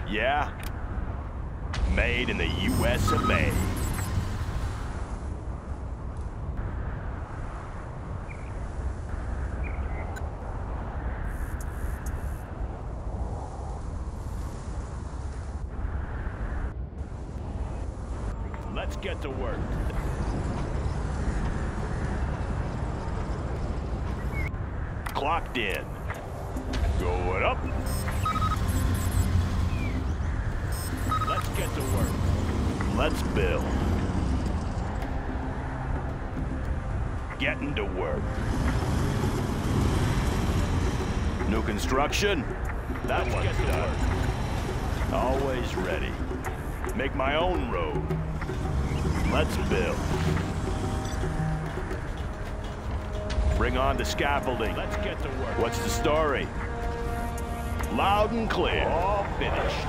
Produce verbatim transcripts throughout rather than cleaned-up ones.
Yeah. Made in the U S of A. Let's get to work. Clocked in. Going up. Let's get to work. Let's build. Getting to work. New construction? That one's done. Always ready. Make my own road. Let's build. Bring on the scaffolding. Let's get to work. What's the story? Loud and clear. All finished.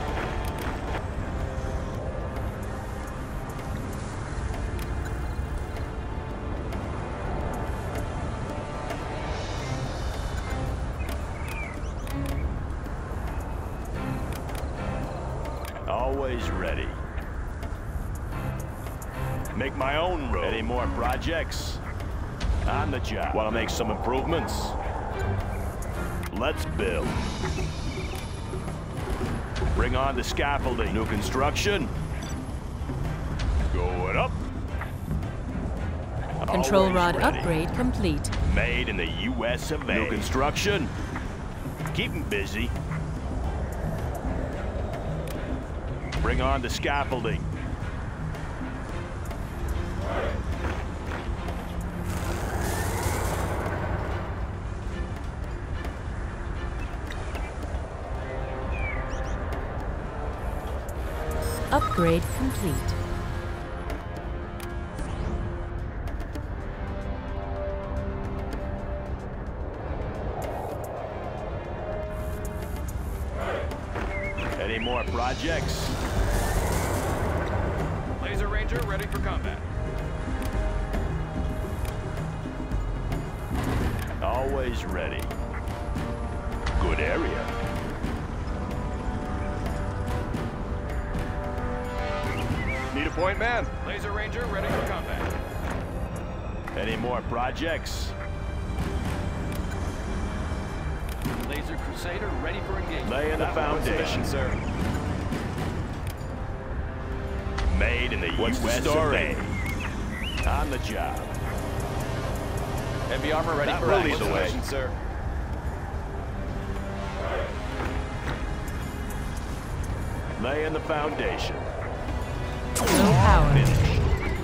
Always ready. Make my own road. Any more projects? On the job. Want to make some improvements? Let's build. Bring on the scaffolding. New construction. Going up. Control Always rod ready. upgrade complete. Made in the U S of A. New construction. Keep 'em busy. Bring on the scaffolding. Upgrade complete. Any more projects? Laser Ranger ready for combat. Always ready. Good area. Need a point man. Laser Ranger ready for combat. Any more projects? Laser Crusader ready for engagement. Laying the That one's foundation, sir. Made in the What's the U S story? of A. On the job. Heavy armor ready That for will lead action, the way. sir. Laying the foundation. No power. Finished.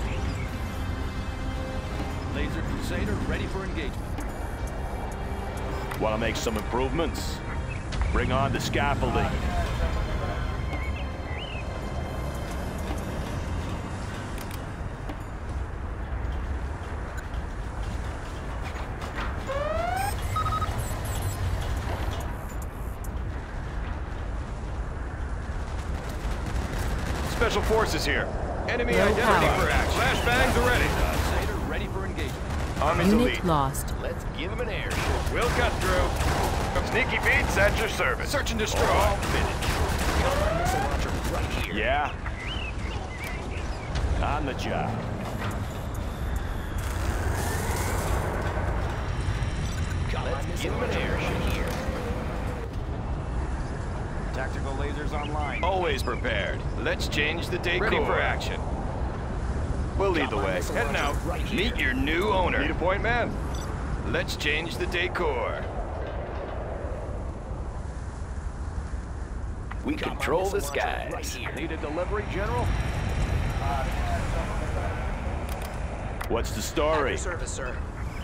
Laser Crusader ready for engagement. Want to make some improvements? Bring on the scaffolding. Special forces here. Enemy No identity power. for action. Flashbangs are ready. Crusader ready for engagement. Army's Unit elite. lost. Let's give him an air show. We'll cut through. Sneaky Pete's at your service. Search and destroy. All finished. Got my missile launcher right here. Yeah. On the job. Got my missile give him an launcher air right here. Tactical lasers online. Always prepared. Let's change the decor. Ready for action. We'll lead the way. Heading out. Meet your new owner. Need a point man. Let's change the decor. We control the skies. Need a delivery, General? What's the story? Service, sir.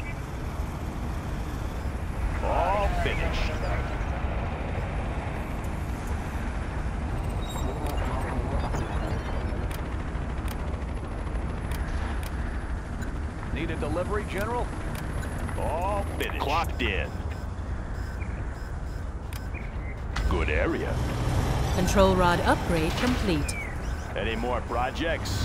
All finished. Need a delivery, General? All finished. Clocked in. Good area. Control rod upgrade complete. Any more projects?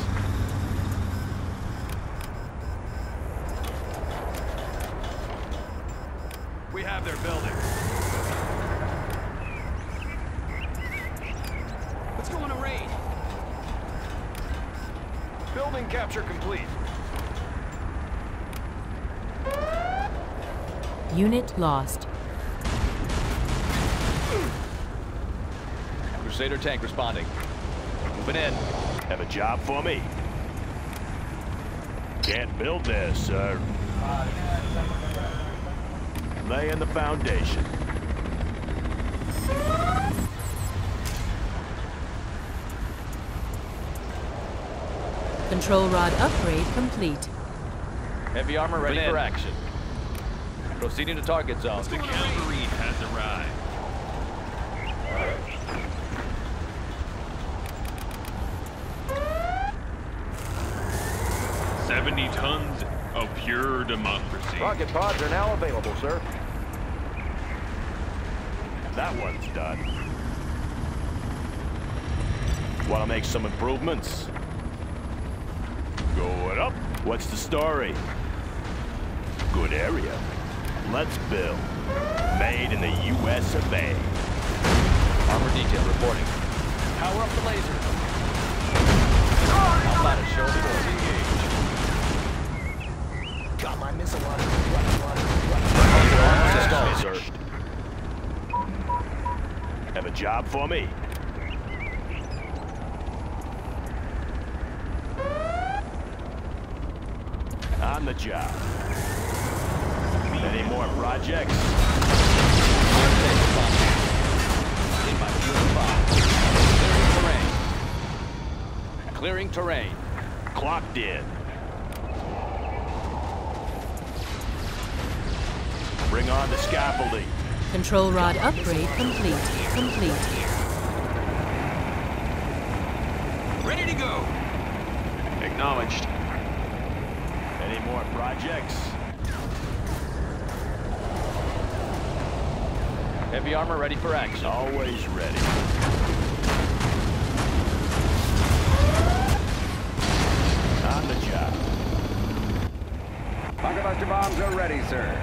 We have their building. Building capture complete. Unit lost. Crusader tank responding. Moving in. Have a job for me? Can't build this, sir. Laying the foundation. Control rod upgrade complete. Heavy armor ready Moving for in. action. Proceeding to target zone. The cavalry has arrived. Seventy tons of pure democracy. Rocket pods are now available, sir. That one's done. Want to make some improvements? Going up. What's the story? Good area. Let's build. Made in the U S of A. Armor detail reporting. Power up the laser. How about a show before engage? Got my missile launcher right, launcher Armor installed, sir. Have a job for me? On the job. Any more projects? In my field of fire. Clearing terrain. Clearing terrain. Clocked in. Bring on the scaffolding. Control rod upgrade complete. Complete. Ready to go. Acknowledged. Any more projects? Heavy armor ready for action. Always ready. On the job. Rocket buster bombs are ready, sir.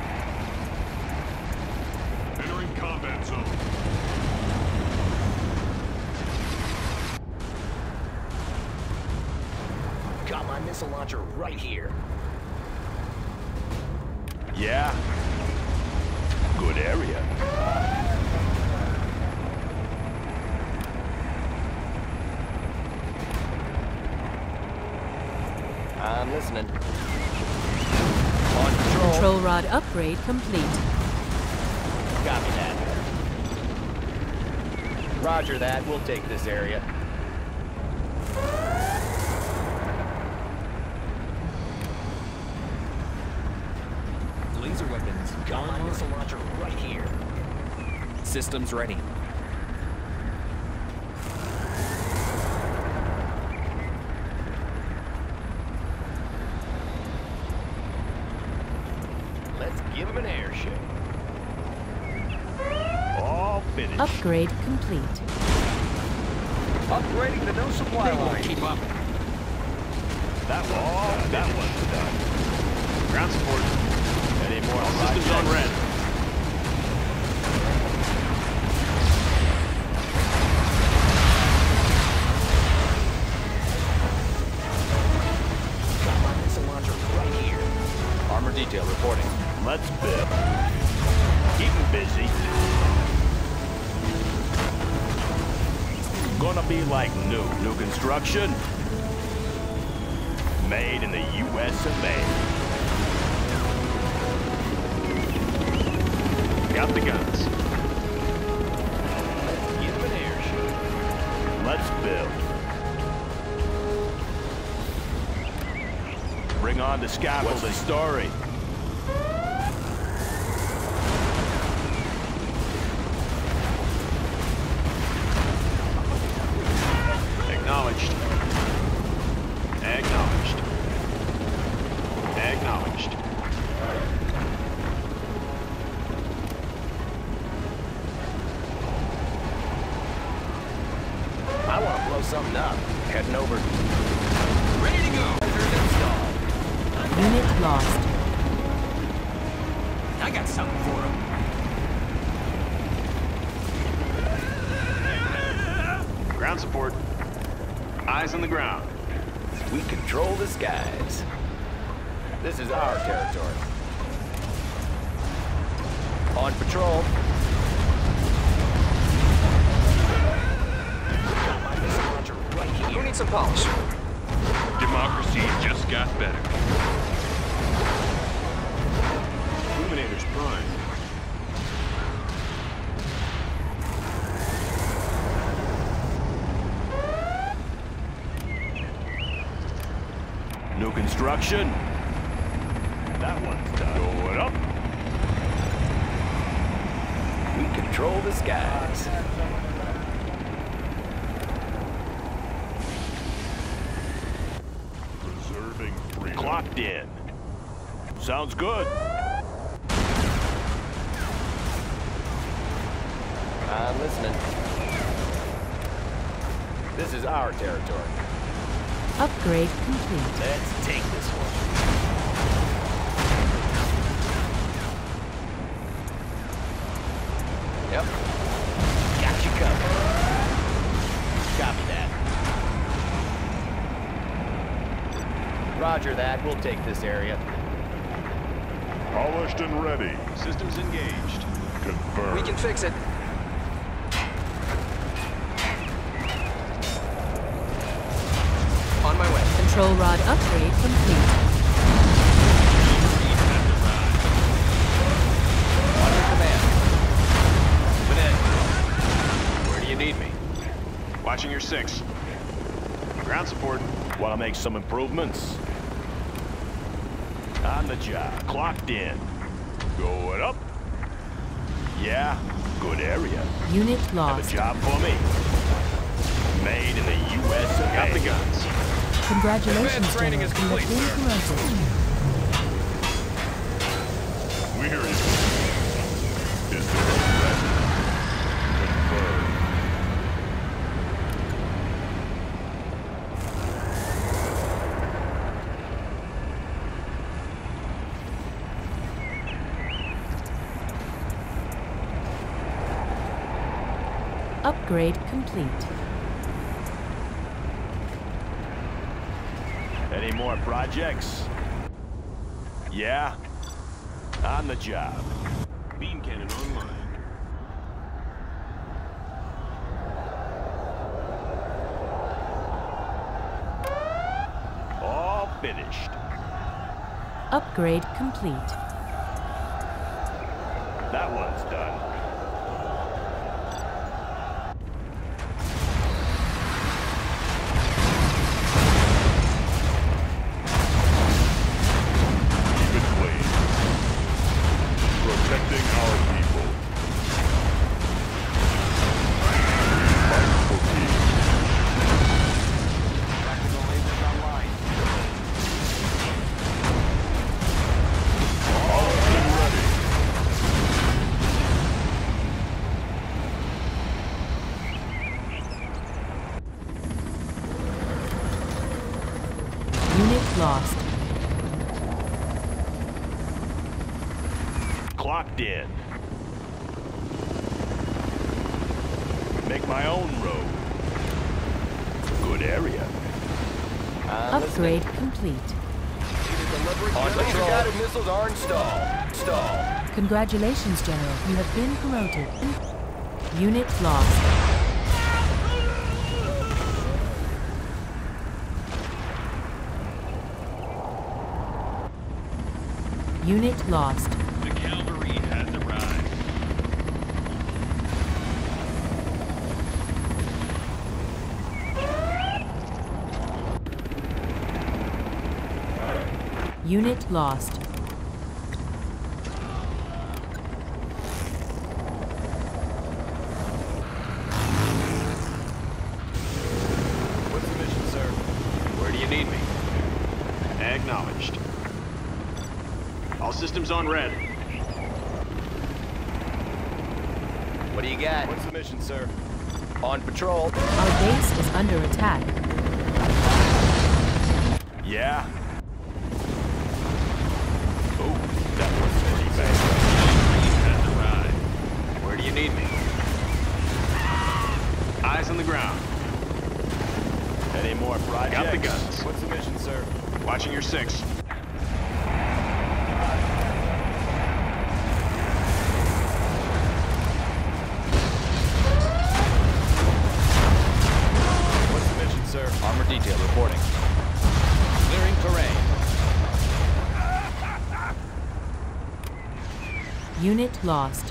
Entering combat zone. Got my missile launcher right here. Yeah. Good area. I'm listening. On control. Control rod upgrade complete. Copy that. Roger that. We'll take this area. Laser weapons. Got my missile launcher right here. Systems ready. Let's give him an air show. All finished. Upgrade complete. Upgrading the no supply line. Keep up. That one. That one's done. Ground support. Any more All systems projects? on red. Got my missile launcher right here. Armor detail reporting. Let's build. Keep 'em busy. Gonna be like new. New construction. Made in the U S of A. Got the guns. Give him an air show. Let's build. Bring on the scaffolding. What's the story? Acknowledged. Acknowledged. Acknowledged. I want to blow something up. Heading over. Ready to go. Installed. Unit lost. I got something for him. Ground support. Eyes on the ground. We control the skies. This is our territory. On patrol. Got my missile launcher right here. Who needs some polish? Democracy just got better. Illuminator's prime. New construction. That one's done. Going up. We control the skies. Preserving freedom. Clocked in. Sounds good. I'm listening. This is our territory. Upgrade complete. Let's take this one. Yep. Got you covered. Copy that. Roger that. We'll take this area. Polished and ready. Systems engaged. Confirmed. We can fix it. On my way. Control rod upgrade complete. Under command. Moving in. Where do you need me? Watching your six. Ground support. Want to make some improvements? On the job. Clocked in. Going up. Yeah, good area. Unit Have a lost. job for me. Made in the U S of A. Got the guns. Congratulations, Advanced training General. is You have complete, been sir. promoted. We hear you. Is there a threat? Confirmed. Upgrade complete. Any more projects? Yeah? On the job. Beam cannon online. All finished. Upgrade complete. That one's done. Keep it clean. Protecting our people. Fight for peace. Tactical lasers online. Polished and ready. Unit lost. Clocked in. Make my own road. Good area. I'm Upgrade complete. listening. On patrol. Guided missiles are installed. Stall. Congratulations, General. You have been promoted. Unit lost. Unit lost. The cavalry has arrived. Unit lost. What's the mission, sir? Where do you need me? Acknowledged. All systems on red. What do you got? What's the mission, sir? On patrol. Our base is under attack. Yeah? Oh, that was pretty bad. Has arrived. Where do you need me? Eyes on the ground. Any more projects? Got the guns. What's the mission, Watching your six. What's the mission, sir? Armor detail reporting. Clearing terrain. Unit lost.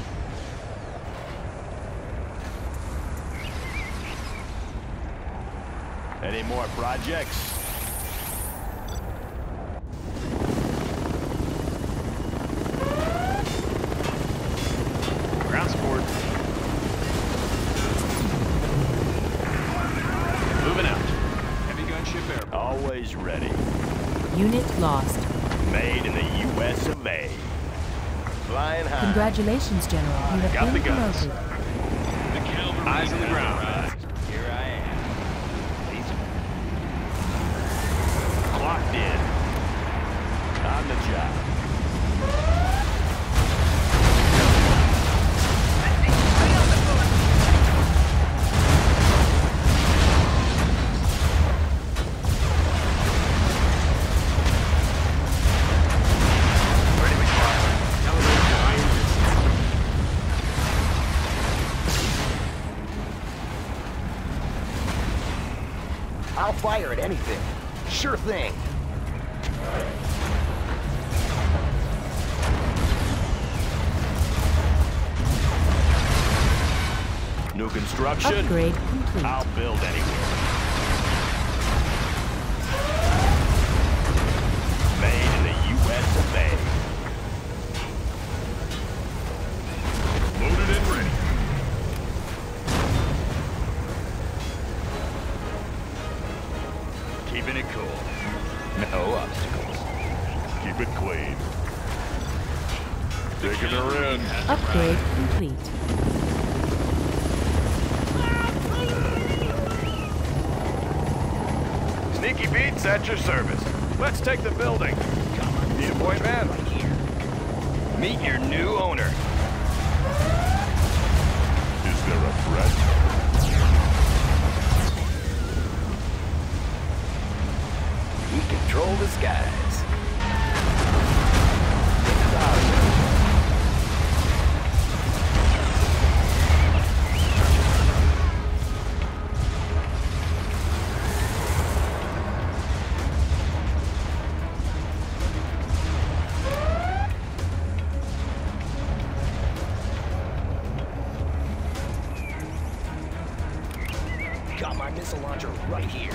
Any more projects? Ground support. Moving out. Heavy gunship airborne. Always ready. Unit lost. Made in the U S of A. Flying high. Congratulations, General. You have Got been the guns. promoted. The cavalry. Eyes on the ground. Here I am. Clocked in. On the job. I'll fire at anything. Sure thing. New construction. Upgrade complete. I'll build anywhere. Made in the U S of A. Loaded and ready. Keeping it cool. No obstacles. Keep it clean. Taking her in. Upgrade complete. Sneaky beats at your service. Let's take the building. Need a point man? Meet your new owner. Is there a threat? We control the skies. Got my missile launcher right here.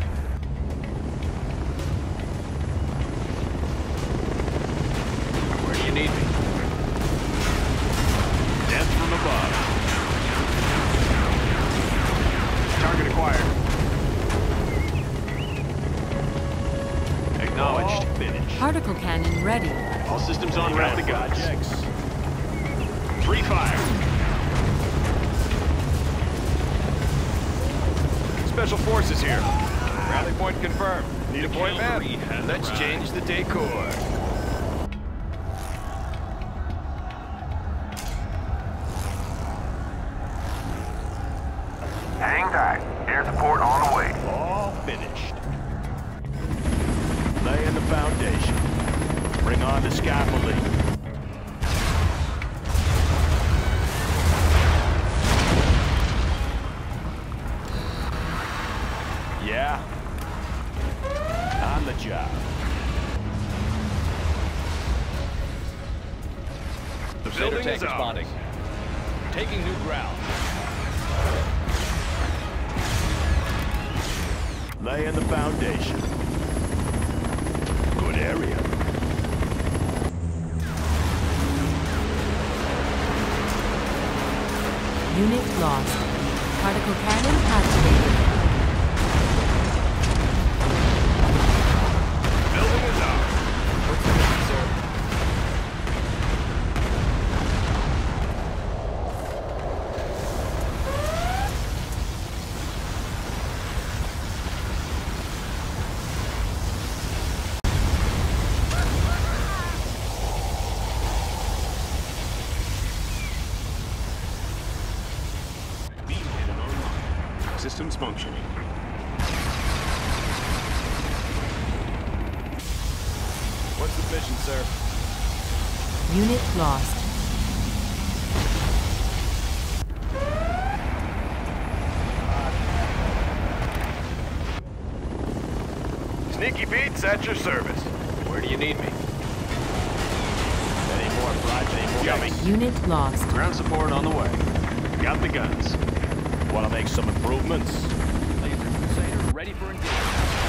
Where do you need me? Death from above. Target acquired. Acknowledged. Finished. Particle cannon ready. All systems on route. The guns. Projects. Three fire. Special forces here. Rally point confirmed. Need a point Cavalry man? has Let's arrived. change the decor. Hang tight. Air support on the way. All finished. Laying the foundation. Bring on the scaffolding. Yeah. On the job. The Crusader building tank is ours. responding. Taking new ground. Laying the foundation. Good area. Unit lost. Particle cannon activated. Building is ours. What's the mission, sir? Systems functioning. What's the mission, sir? Unit lost. Sneaky Pete's at your service. Where do you need me? Any more projects? Coming. Unit lost. Ground support on the way. Got the guns. Want to make some improvements? Laser Crusader ready for engagement.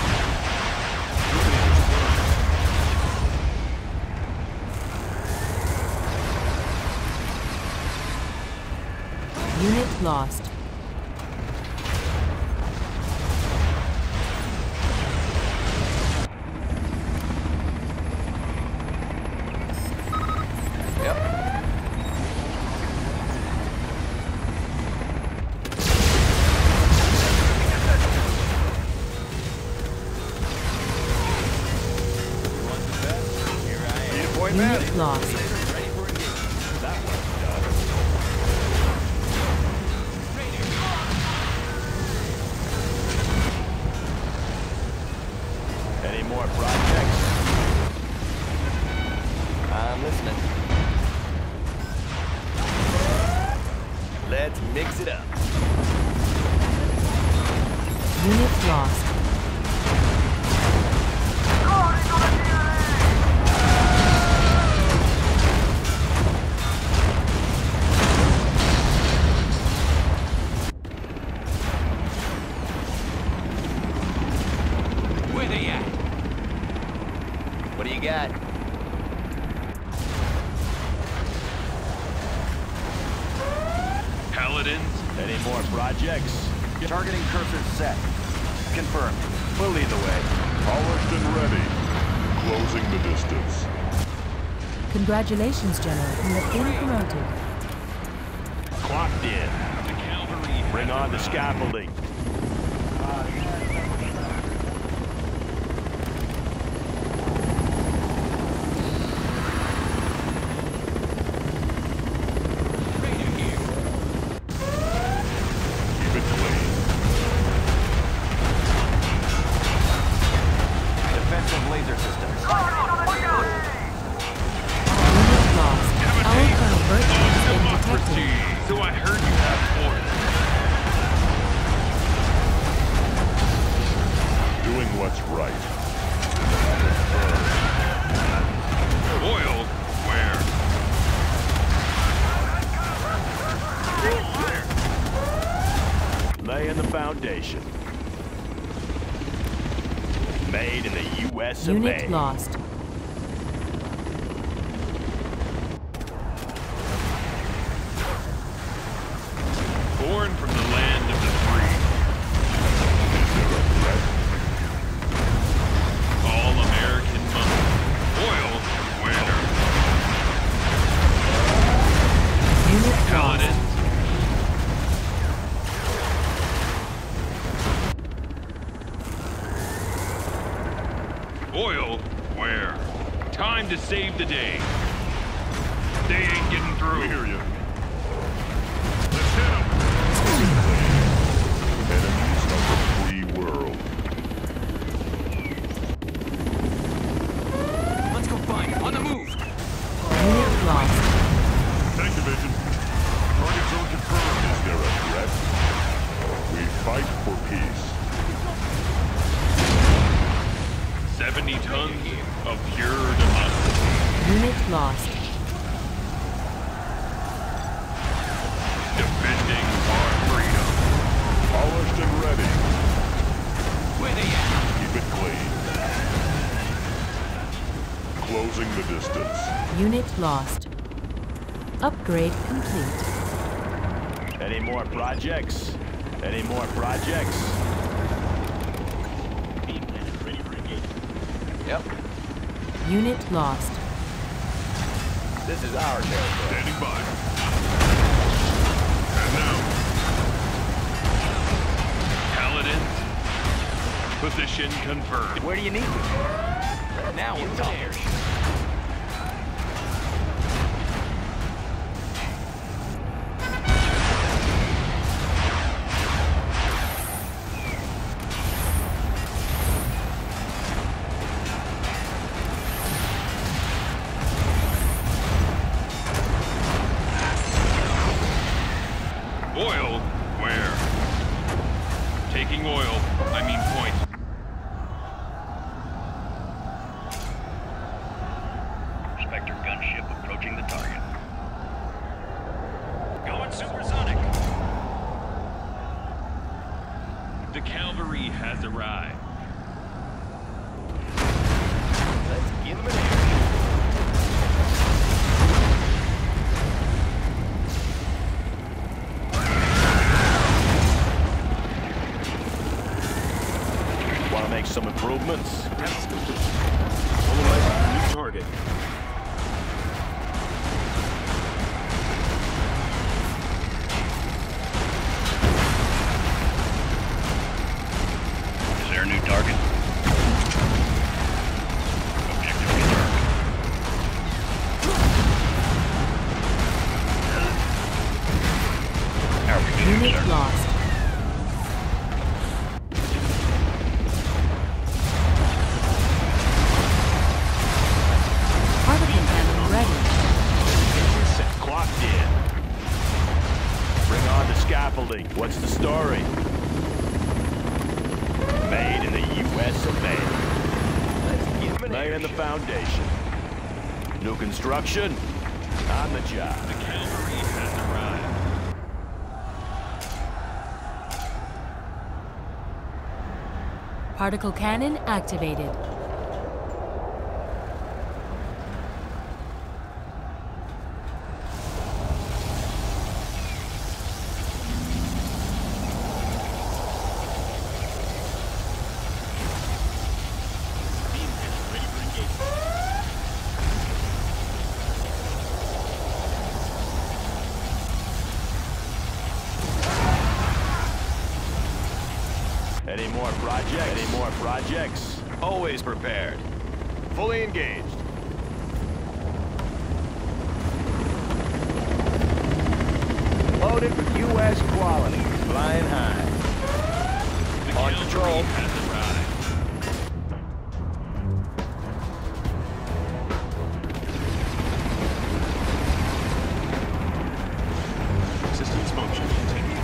Unit lost. Unit lost. Any more projects? I'm listening. Let's mix it up. Unit lost. Where they at? What do you got? Paladins. Any more projects? Targeting cursor set. Confirmed. We'll lead the way. Polished and ready. Closing the distance. Congratulations, General. You have been promoted. Clocked in. The cavalry. Bring on the scaffolding. Keep it clean. Defensive laser systems. Unit lost. Our Colonel Burt has been Democracy. detected. So I heard you have orders. Doing what's right. Oil? Where? Laying the foundation. Made in the U S of Unit A. lost. Born from the land of the free. All American money. Oil? Where? Unit lost. Paladins. Oil? Where? Time to save the day. They ain't getting through. We hear you. Let's hit 'em. Enemies of the free world. Let's go find him. On the move. Unit lost. Tank division. Target zone confirmed. Is there a threat? We fight for peace. seventy tons of pure democracy. Unit lost. Defending our freedom. Polished and ready. Where they at? Keep it clean. Closing the distance. Unit lost. Upgrade complete. Any more projects? Any more projects? Yep. Unit lost. This is our territory. Standing by. And now, Paladins. Position confirmed. Where do you need me? Now we're talking. maritime ship approaching the target. Going supersonic. The cavalry has arrived. Let's give him an air. Want to make some improvements? That's complete. Otherwise, new target. Is there a new target? Objective confirmed. How are we doing, Unit sir? lost. Particle cannon ready. Clocked in. Bring on the scaffolding. What's the story? Made in the U S of A. Let's give him an air. Laying the foundation. New construction. On the job. The cavalry has arrived. Particle cannon activated. Any more projects? Any more projects? Always prepared. Fully engaged. Loaded with U S quality. Flying high. The On cavalry patrol. has arrived. Systems function continued.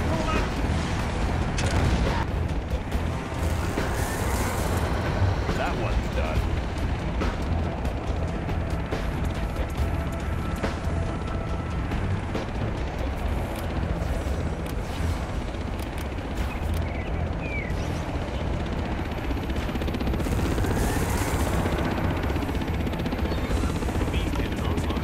That one's done. Beam cannon online.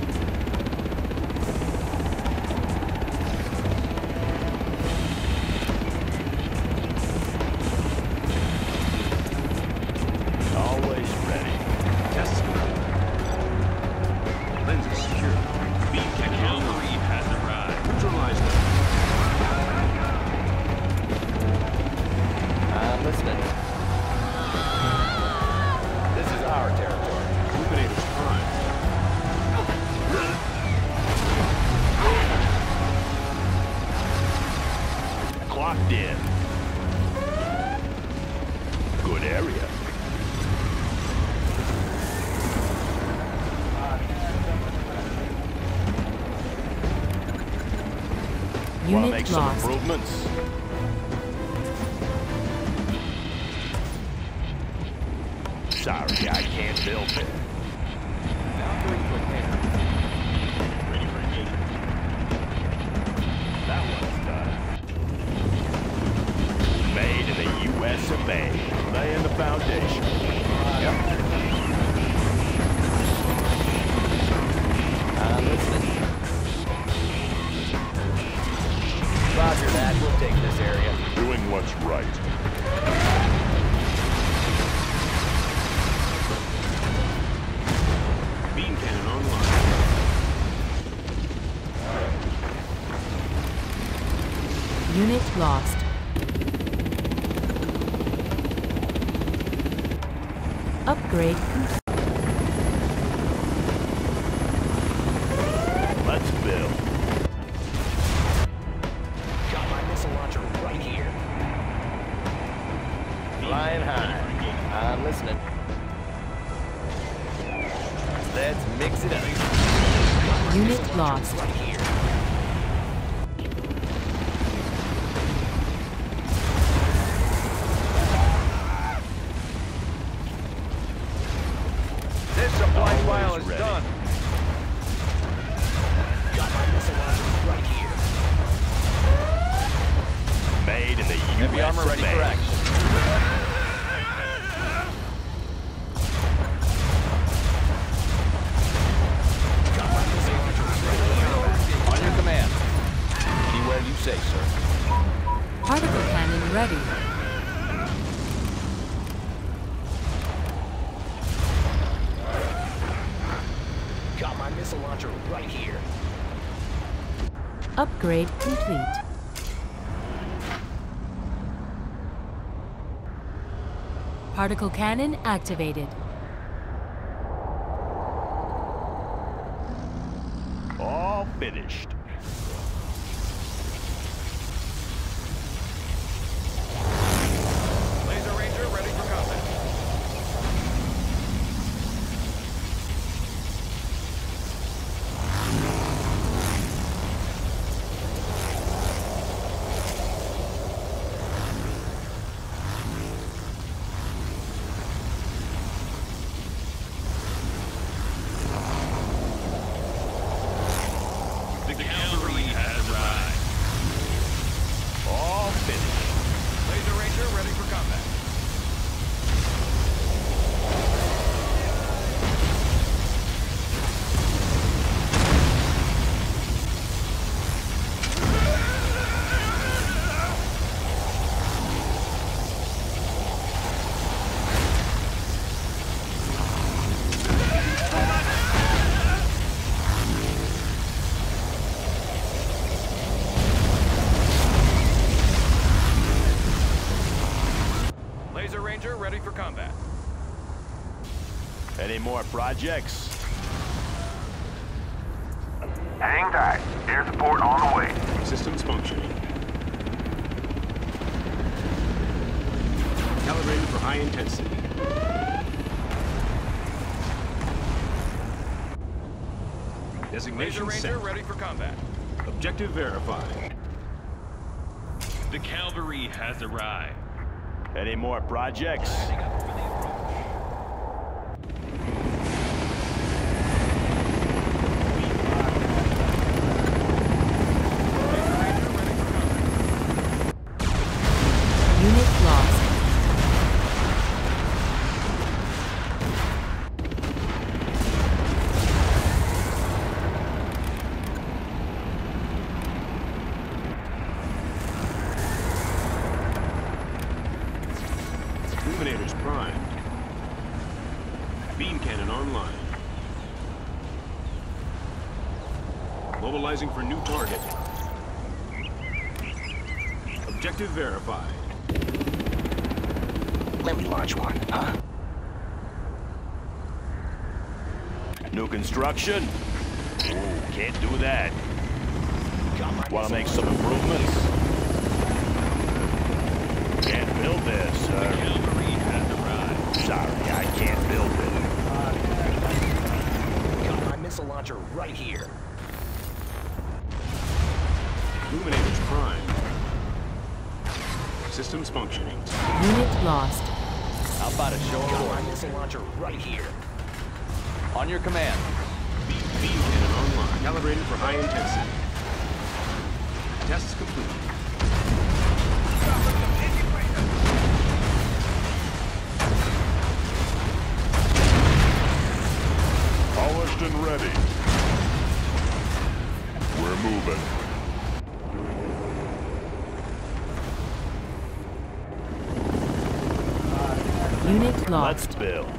Always ready. Tests complete. Lenses secure. Beam The cannon cavalry online. has arrived. Neutralize them. I'm listening. This is our territory. Illuminators prime. Clocked in. Good area. Want to Unit make some lost. improvements? Sorry, I can't build it. Valkyrie prepared. Ready for engagement. That one's done. Made in the U S of A. Laying the foundation. Yep. I'm listening. Roger that. We'll take this area. Doing what's right. Beam cannon online. Unit lost. Upgrade complete. Let's build. Got my missile launcher right here. Flying high. I'm listening. Let's mix it up. Unit lost. Right here. This supply Always file is ready. done. Heavy armor ready for action. On your command. Anywhere you say, sir. Particle cannon ready. Got my missile launcher right here. Upgrade complete. Particle cannon activated. All finished. Laser Ranger ready for combat. The cavalry has arrived. All finished. Laser Ranger ready for combat. Laser Ranger ready for combat. Any more projects? Hang tight. Air support on the way. Systems functioning. Calibrated for high intensity. Designation Laser Ranger set. ready for combat. Objective verified. The cavalry has arrived. Any more projects? Unit lost. Illuminators primed. Beam cannon online. Mobilizing for new target. Objective verified. Let me launch one, huh? New construction? Ooh, can't do that. Want to make some improvements? Can't build this, The sir. cavalry has arrived. Sorry, I can't build it. Got my missile launcher right here. Illuminators primed. Systems functioning. Unit lost. How about a show of Got my force? missile launcher right here. On your command. Beam, beam cannon online. Calibrated for high intensity. Tests complete. Polished and ready. We're moving. Unit lost. Let's build.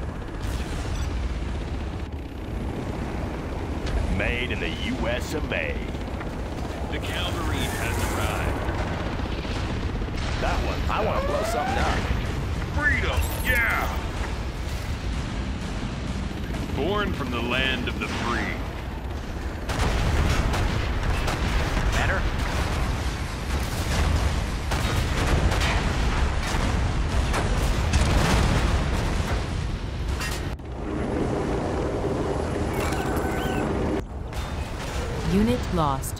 Made in the U S of A. The cavalry has arrived. That one. I want to blow something up. Freedom, yeah! Born from the land of the free. Better? Unit lost.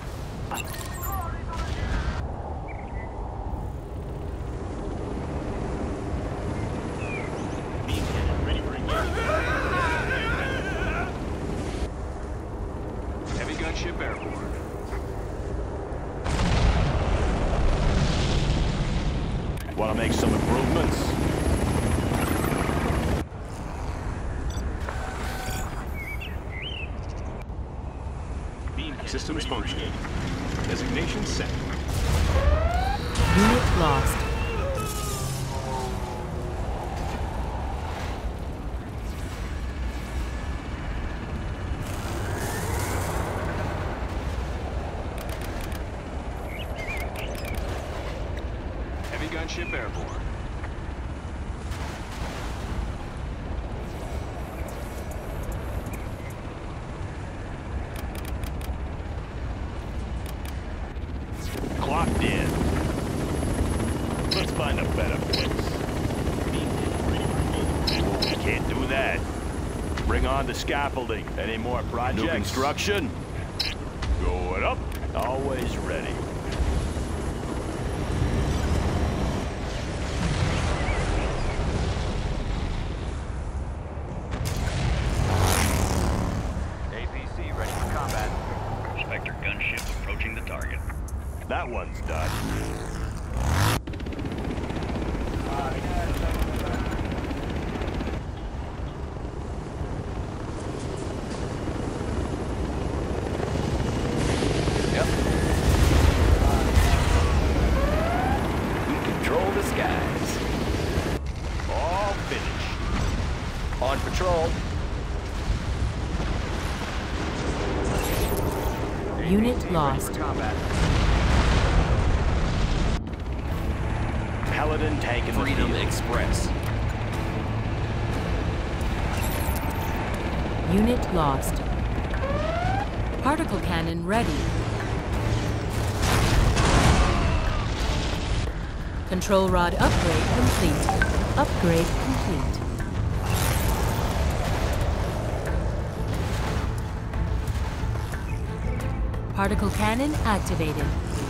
Beam cannon ready for engagement. Heavy gunship airborne. Want to make some improvements? Beam systems functioning. Designation set. Unit lost. Heavy gunship airborne. Clocked in. Let's find a better fix. We can't do that. Bring on the scaffolding. Any more projects? New construction? Going up. Always ready. A P C ready for combat. Spectre gunship approaching the target. That one's done. Yep. We control the skies. All finished. On patrol. Unit lost. Combat. Paladin tank in the Freedom field. Express. Unit lost. Particle cannon ready. Control rod upgrade complete. Upgrade complete. Particle cannon activated.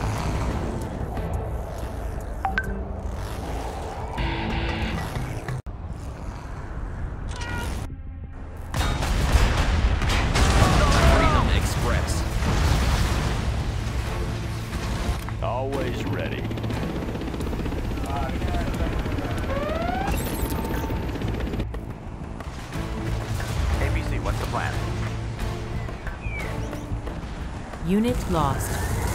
Freedom Express. Always ready. A P C, what's the plan? Unit lost.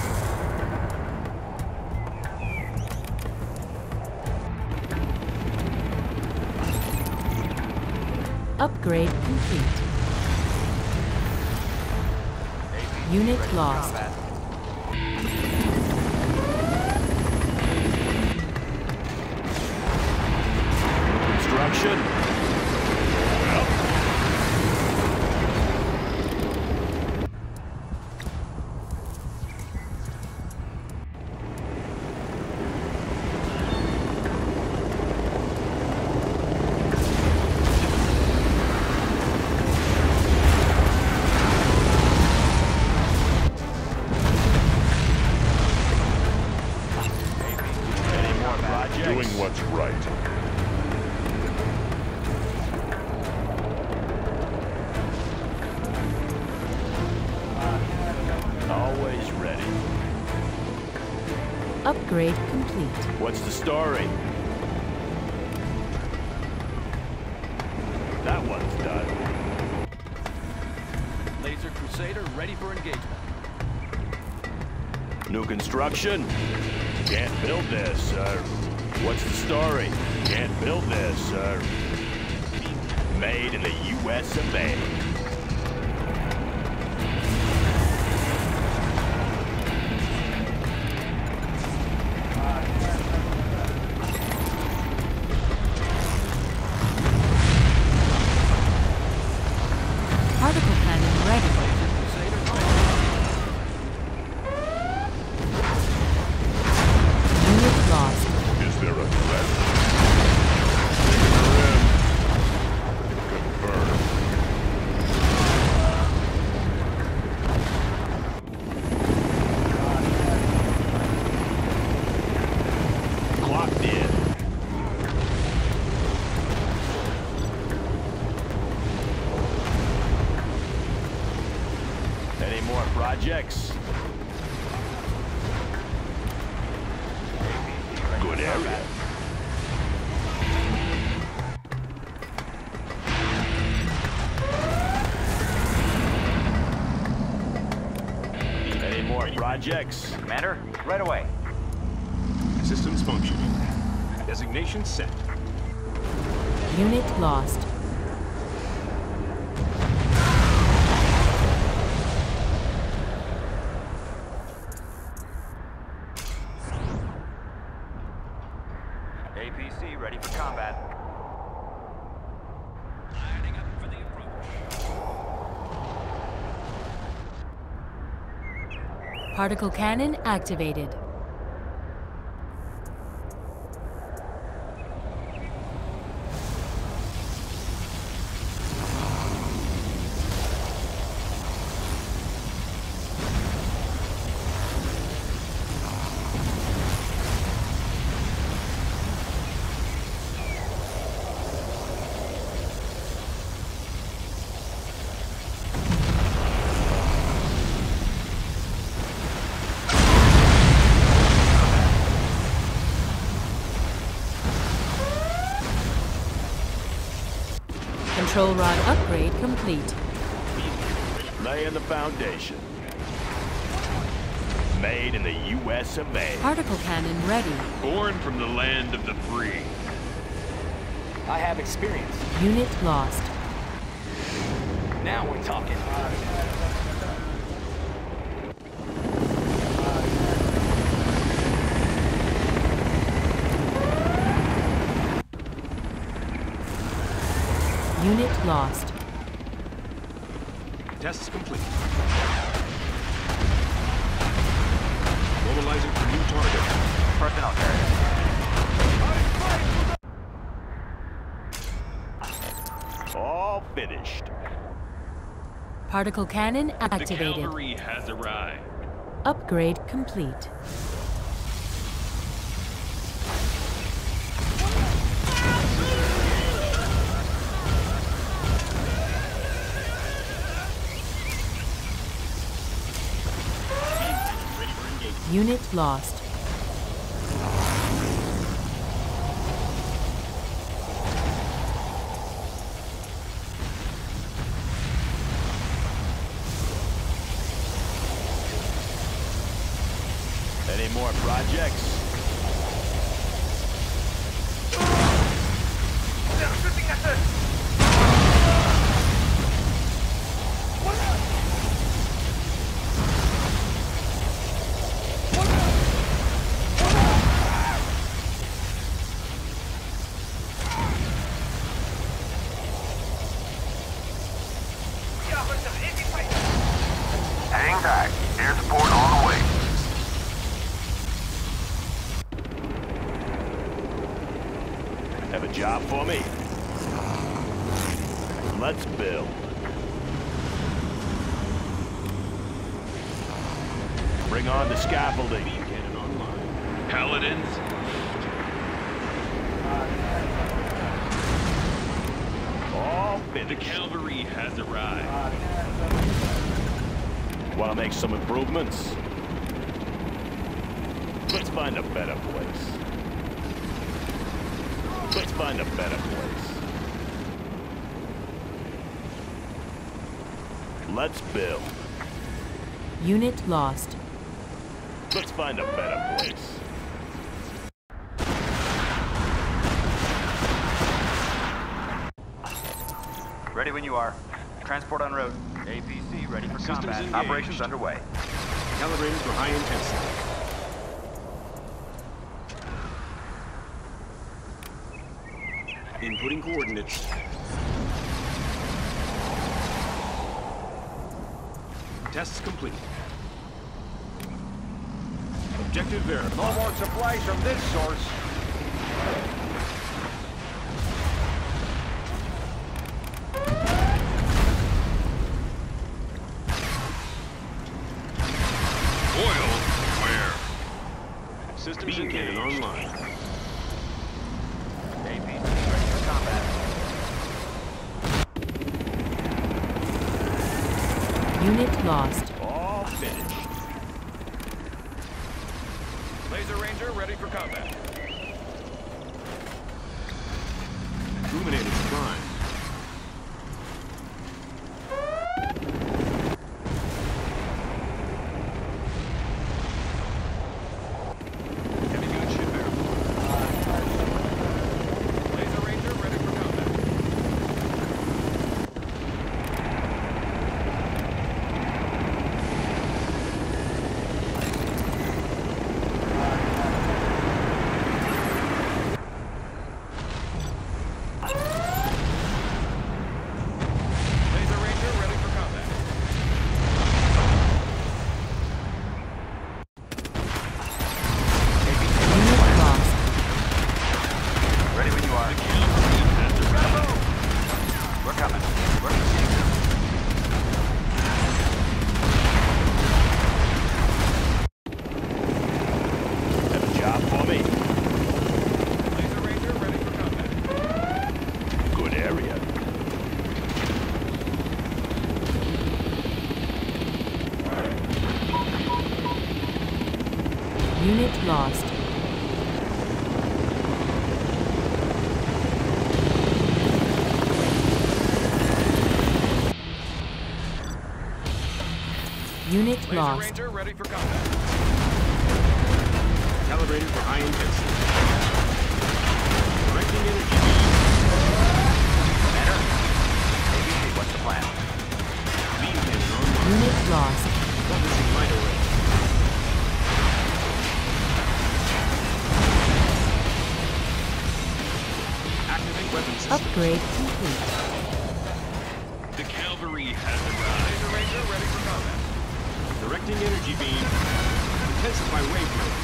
Upgrade complete. Unit lost. Construction. Any more projects? Doing what's right. Always ready. Upgrade complete. What's the story? That one's done. Laser Crusader ready for engagement. New construction? Can't build this, sir. What's the story? Can't build this, sir. Made in the U S of A. Particle cannon ready. Unit lost. Is there a threat? Confirmed. Clocked in. Any more projects? Good area. projects? Commander, right away. Systems functioning. Designation set. Unit lost. A P C ready for combat. Lining up for the approach. Particle cannon activated. Control rod upgrade complete. Laying the foundation. Made in the U S of A. Particle cannon ready. Born from the land of the free. I have experience. Unit lost. Now we're talking. Unit lost. Tests complete. Mobilizing for new target. Personnel carrier. All finished. Particle cannon The activated. cavalry has arrived. Upgrade complete. Unit lost. Any more projects? Hang tight. Air support on the way. Have a job for me? Let's build. Bring on the scaffolding. Cannon online. Paladins, All the finished. cavalry has arrived. Want to make some improvements? Let's find a better place. Let's find a better place. Let's build. Unit lost. Let's find a better place. Ready when you are. Transport en route. A P C ready for Systems combat. engaged. Operations underway. Calibrating for high intensity. Inputting coordinates. Tests complete. Objective verified. No more supplies from this source. Oil, where? Systems beam cannon online. A P C ready for combat. Unit lost. All finished. Laser Ranger ready for combat. Illuminators prime. coming. We're proceeding now. Have a job for me? Laser Ranger ready for combat. Good area. Unit lost. Unit Laser lost. Ranger ready for combat. Calibrated for high intensity. Directing energy beam. Commander? A B C, what's the plan? Beam cannon online. Unit lost. Focusing light array. Activate weapon system. Upgrade complete. The cavalry has arrived. Laser Ranger ready for combat. Directing energy beam. Intensify wavelength.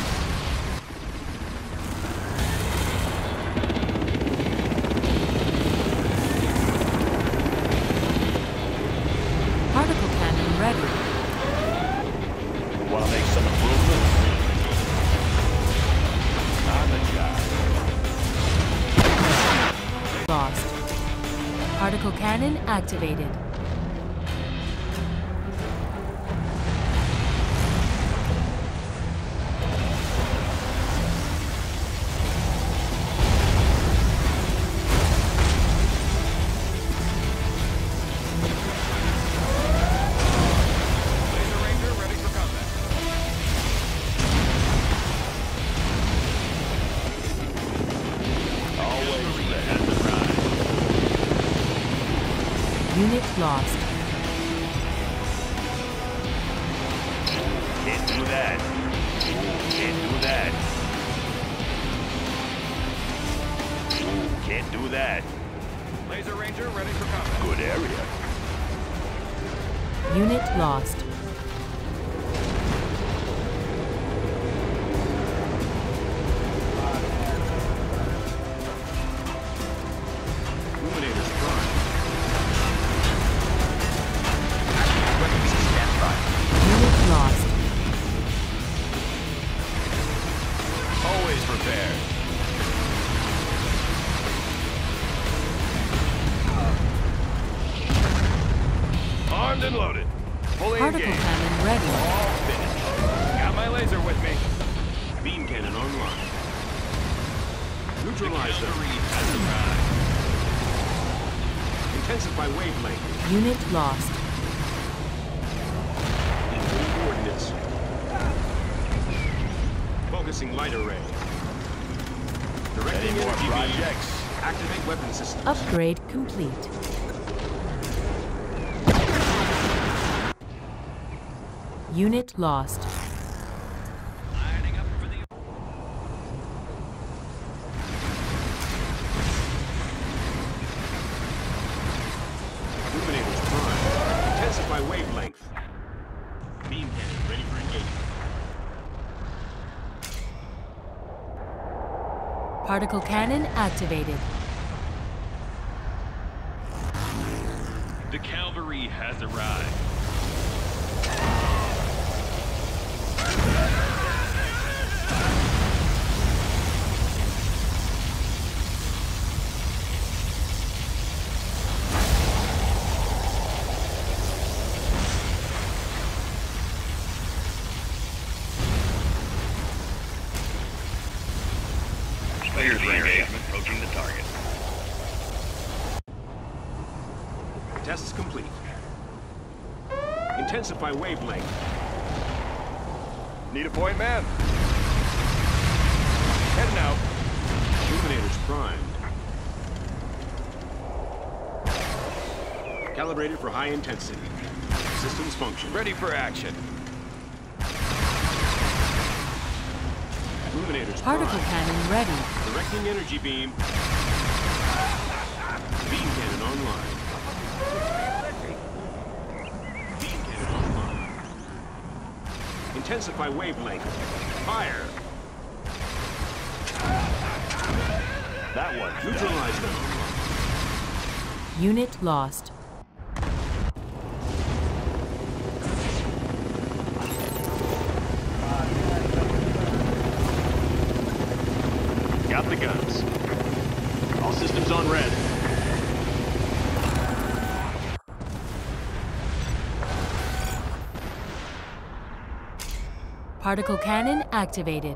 Particle cannon ready. Want to make some improvements? On the job. Lost. Particle cannon activated. Laser Ranger ready for combat. Always ready. Unit lost. Can't do that. Can't do that. Can't do that. Laser Ranger ready for combat. Good area. Unit lost. Illuminator's prime. Weapons stand by. Unit lost. Always prepared. Armed and loaded. Fully Particle engaged. cannon ready. All finished. Got my laser with me. Beam cannon online. Neutralize them. Has arrived. Intensify wavelength. Unit lost. Equal coordinates. Focusing light array. Directing Any more energy beam. projects? Activate weapon system. Upgrade complete. Unit lost. Lining up for the... Illuminator's prime. Intensify wavelength. Beam cannon ready for engagement. Particle cannon activated. The cavalry has arrived. Players engagement approaching the target. Tests complete. Intensify wavelength. Need a point man. Heading out. Illuminator's primed. Calibrated for high intensity. Systems function. Ready for action. Illuminator's Particle primed. cannon ready. Directing energy beam. Beam cannon online. Beam cannon online. Intensify wavelength. Fire. That one. Neutralize them. Unit lost. Got the guns. All systems on red. Particle cannon activated.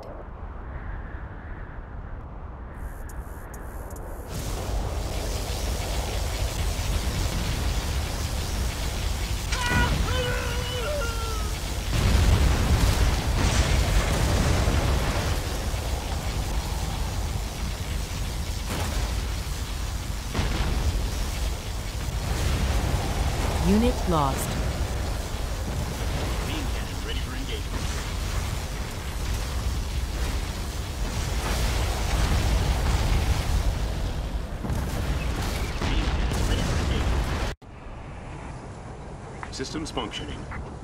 Unit lost. Beam cannon ready for engagement. Beam cannon ready for engagement. Systems functioning.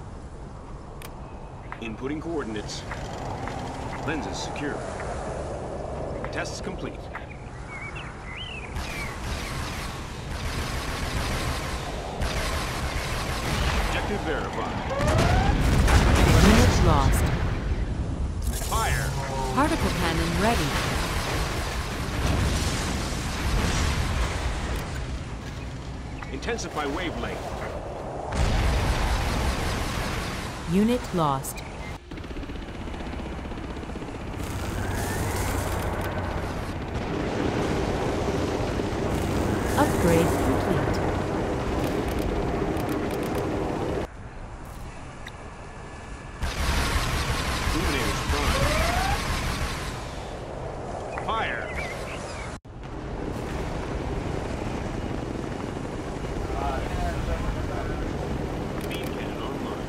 Inputting coordinates. Lenses secure. Tests complete. Verified. Unit lost. Fire! Particle cannon ready. Intensify wavelength. Unit lost. Upgrade complete. Fire! Beam cannon online.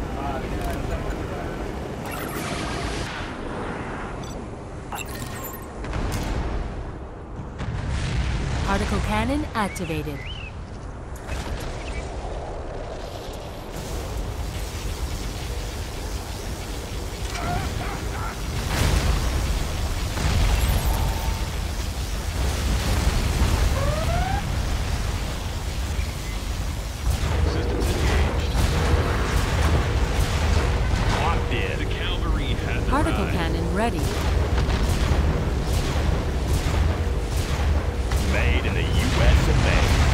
Particle cannon activated. Particle cannon ready. Made in the U S of A.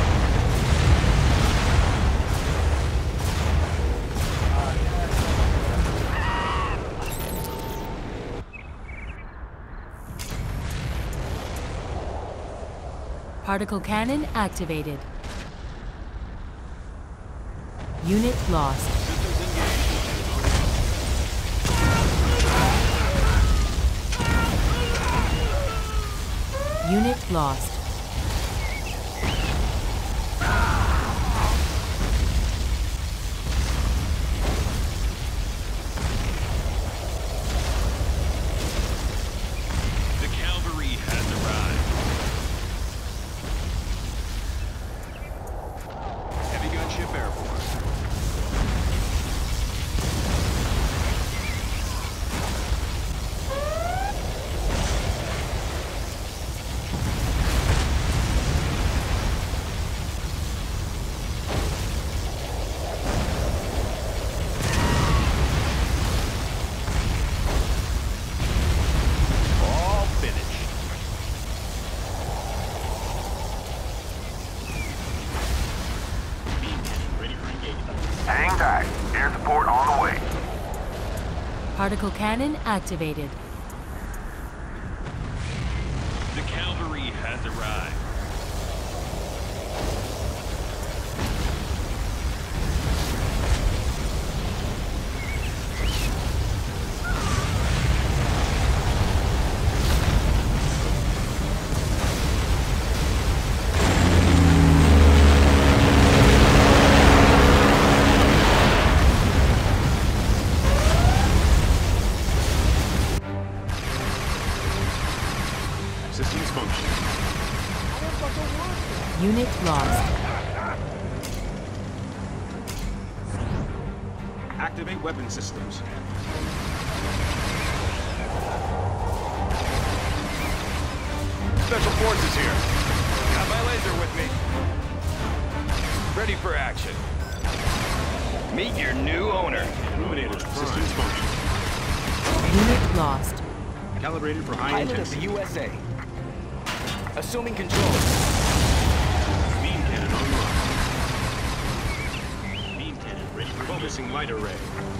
Particle cannon activated. Unit lost. Unit lost. The cavalry has arrived. Heavy gunship airborne. All finished. Beam cannon ready for engagement. Hang tight. Air support on the way. Particle cannon activated. The cavalry has arrived. Systems functioning. Unit lost. Activate weapon systems. Special forces here. Got my laser with me. ready for action. Meet your new owner. Illuminators systems function. Unit lost. Calibrated for high Pilot of intensity. the U S A. Assuming control. Beam cannon online. Beam cannon ready for focusing light array.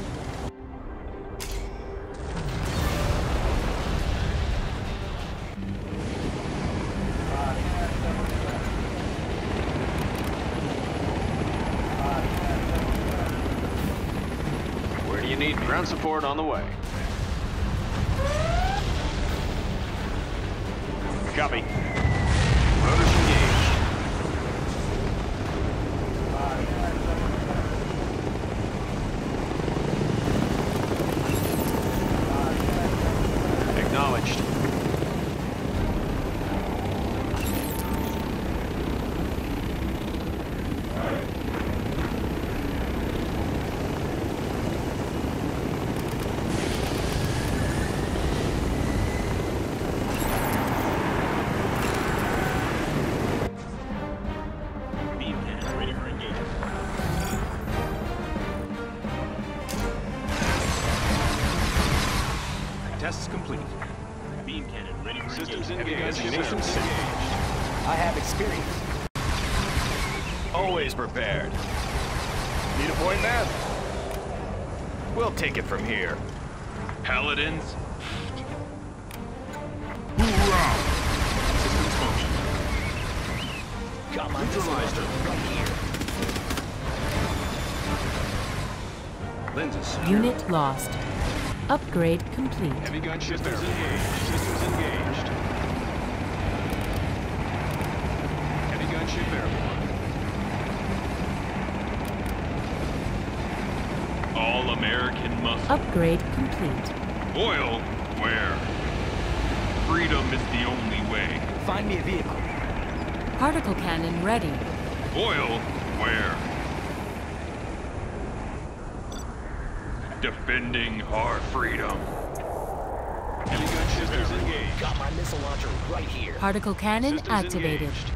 Where do you need ground support on the way? Copy. Motors engaged. Acknowledged. Beam cannon ready for engagement. Tests complete. Beam cannon ready for Systems engagement. engaged. Destination set. I have experience. Always prepared. Need a point, man? We'll take it from here. Paladins, Systems function. Got my Neutralized missile her. right here. Lenses secure. Unit lost. Upgrade complete. Heavy gun ship engaged. Systems engaged. Heavy gun ship airborne. all American muscle. Upgrade complete. Oil? Where? Freedom is the only way. Find me a vehicle. Particle cannon ready. Oil? Where? Defending our freedom. Heavy gun shifters engaged. Got my missile launcher right here. Particle cannon Systems activated. engaged.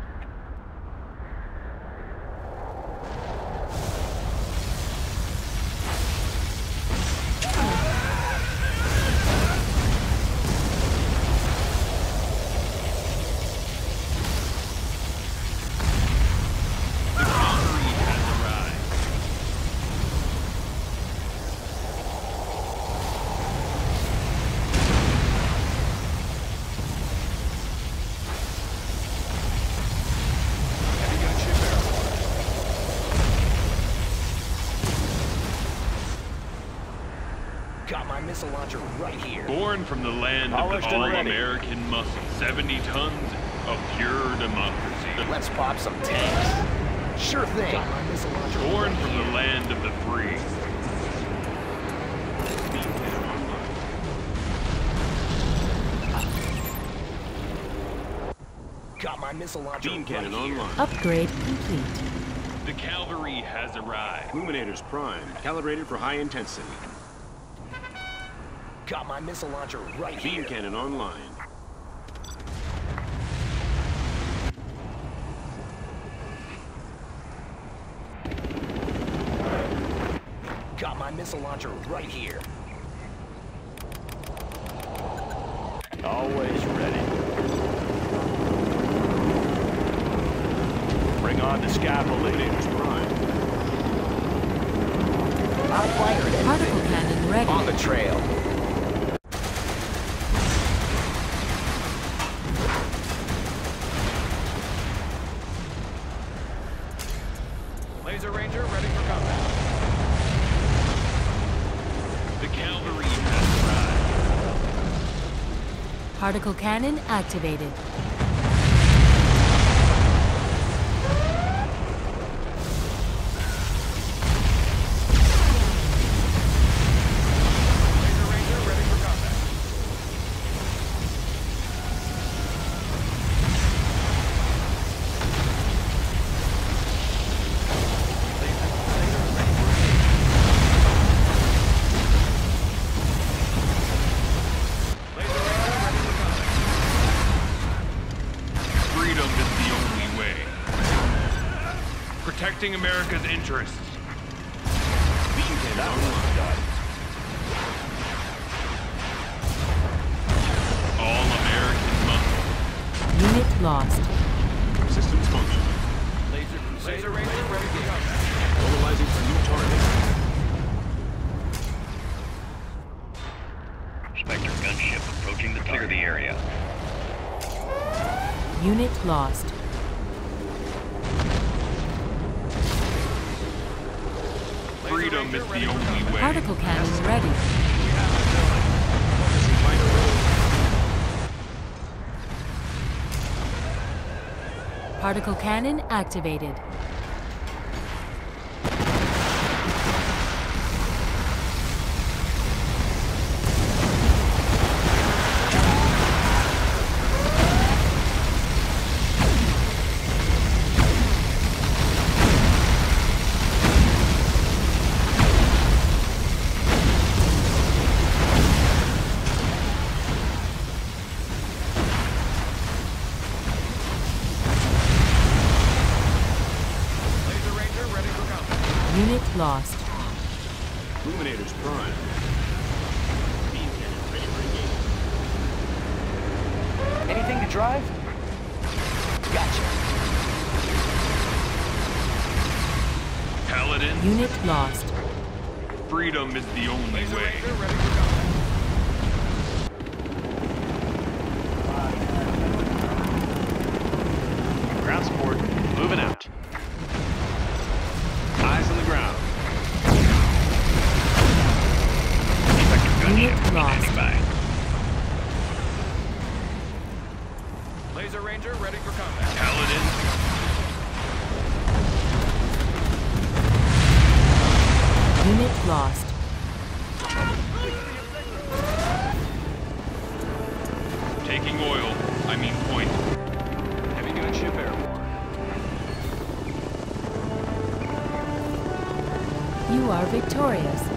Got my missile launcher right here. Born from the land of Polished the and ready. all-American muscle. seventy tons of pure democracy. Let's pop some tanks. Sure thing. Got my missile launcher Born right from here. the land of the free. Got my missile launcher Beam right cannon here. online. Upgrade complete. The cavalry has arrived. Illuminators primed. Calibrated for high intensity. Got my missile launcher right Beam here. cannon online. Got my missile launcher right here. Always ready. Bring on the scaffolding. Illuminators primed. I'll fire it. Particle cannon ready. On the trail. Laser Ranger ready for combat. The cavalry has arrived. Particle cannon activated. Laser Ranger ready for combat. Protecting America's interests. Beam cannon online. All American muscle. Unit lost. Systems function. Laser, laser ranger ready for combat. Mobilizing for new target. Spectre gunship approaching the target. Clear the area. Unit lost. Freedom is the only way. Particle cannon ready. Particle cannon activated. Unit lost. Illuminators prime. Beam cannon ready for engagement. Anything to drive? Gotcha. Paladin. Unit lost. Freedom is the only way. Ground support, moving out. Eyes on the ground. Unit lost. Laser ranger ready for combat. Paladin. Unit lost. Taking oil. I mean point. Heavy gunship airborne. You are victorious.